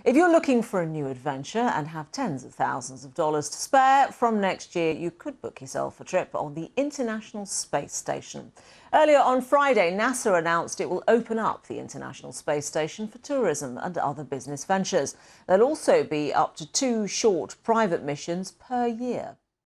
If you're looking for a new adventure and have tens of thousands of dollars to spare, from next year you could book yourself a trip on the International Space Station. Earlier on Friday, NASA announced it will open up the International Space Station for tourism and other business ventures. There'll also be up to 2 short private missions per year.